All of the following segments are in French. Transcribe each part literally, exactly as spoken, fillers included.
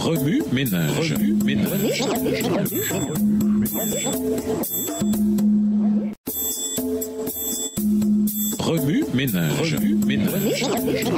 Remue ménage. Remue ménage. Remue ménage. Remue ménage.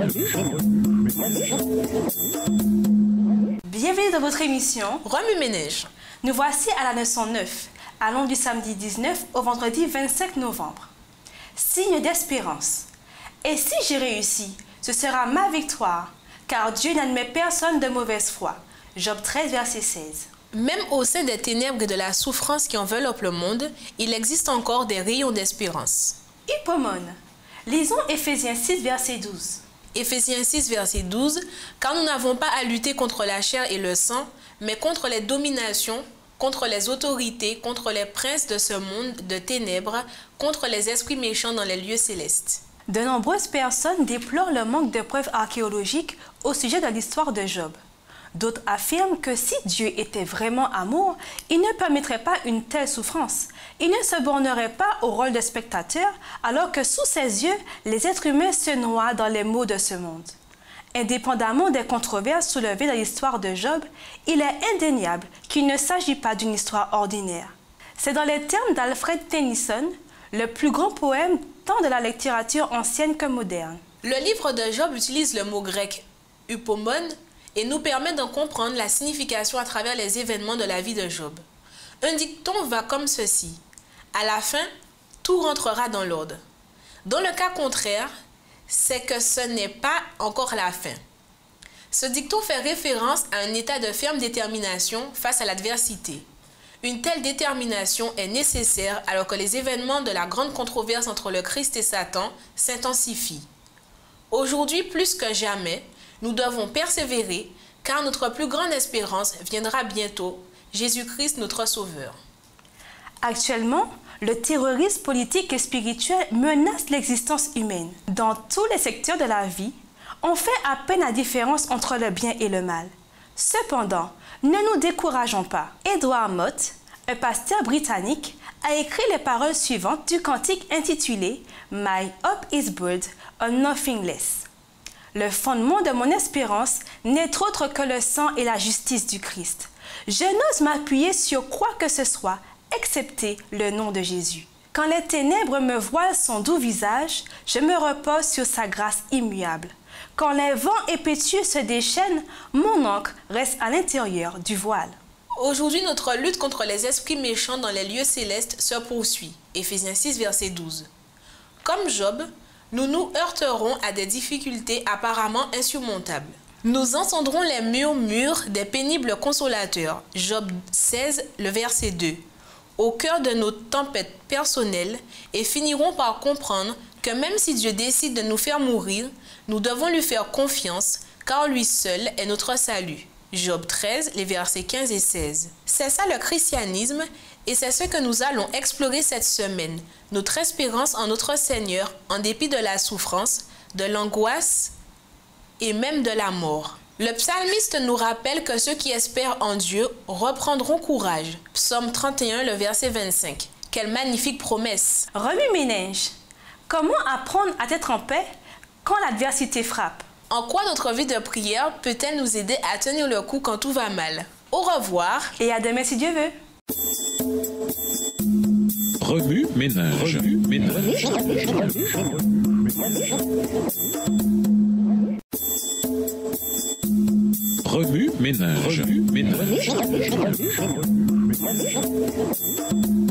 Bienvenue dans votre émission Remue ménage. Nous voici à la leçon neuf, allant du samedi dix-neuf au vendredi vingt-cinq novembre. Signe d'espérance. Et si j'ai réussi, ce sera ma victoire, car Dieu n'admet personne de mauvaise foi. Job treize, verset seize. Même au sein des ténèbres et de la souffrance qui enveloppent le monde, il existe encore des rayons d'espérance. Hypomone. Lisons Éphésiens six, verset douze. Éphésiens six, verset douze. Car nous n'avons pas à lutter contre la chair et le sang, mais contre les dominations, contre les autorités, contre les princes de ce monde de ténèbres, contre les esprits méchants dans les lieux célestes. De nombreuses personnes déplorent le manque de preuves archéologiques au sujet de l'histoire de Job. D'autres affirment que si Dieu était vraiment amour, il ne permettrait pas une telle souffrance. Il ne se bornerait pas au rôle de spectateur, alors que sous ses yeux, les êtres humains se noient dans les maux de ce monde. Indépendamment des controverses soulevées dans l'histoire de Job, il est indéniable qu'il ne s'agit pas d'une histoire ordinaire. C'est dans les termes d'Alfred Tennyson, le plus grand poème tant de la littérature ancienne que moderne. Le livre de Job utilise le mot grec « hypomone » et nous permet d'en comprendre la signification à travers les événements de la vie de Job. Un dicton va comme ceci. À la fin, tout rentrera dans l'ordre. Dans le cas contraire, c'est que ce n'est pas encore la fin. Ce dicton fait référence à un état de ferme détermination face à l'adversité. Une telle détermination est nécessaire alors que les événements de la grande controverse entre le Christ et Satan s'intensifient. Aujourd'hui, plus que jamais, nous devons persévérer car notre plus grande espérance viendra bientôt, Jésus-Christ notre Sauveur. Actuellement, le terrorisme politique et spirituel menace l'existence humaine. Dans tous les secteurs de la vie, on fait à peine la différence entre le bien et le mal. Cependant, ne nous décourageons pas. Edward Mott, un pasteur britannique, a écrit les paroles suivantes du cantique intitulé « My hope is built on nothing less ». Le fondement de mon espérance n'est autre que le sang et la justice du Christ. Je n'ose m'appuyer sur quoi que ce soit, excepté le nom de Jésus. Quand les ténèbres me voilent son doux visage, je me repose sur sa grâce immuable. Quand les vents impétueux se déchaînent, mon ancre reste à l'intérieur du voile. Aujourd'hui, notre lutte contre les esprits méchants dans les lieux célestes se poursuit. Éphésiens six, verset douze. Comme Job, nous nous heurterons à des difficultés apparemment insurmontables. Nous entendrons les murmures des pénibles consolateurs. Job seize, le verset deux. Au cœur de nos tempêtes personnelles et finirons par comprendre que même si Dieu décide de nous faire mourir, nous devons lui faire confiance car lui seul est notre salut. Job treize, les versets quinze et seize. C'est ça le christianisme et c'est ce que nous allons explorer cette semaine. Notre espérance en notre Seigneur en dépit de la souffrance, de l'angoisse et même de la mort. Le psalmiste nous rappelle que ceux qui espèrent en Dieu reprendront courage. Psaume trente et un, le verset vingt-cinq. Quelle magnifique promesse! Remue ménage. Comment apprendre à être en paix quand l'adversité frappe? En quoi notre vie de prière peut-elle nous aider à tenir le coup quand tout va mal? Au revoir et à demain si Dieu veut. Remue ménage. Remue ménage. Remue ménage. Remue ménage.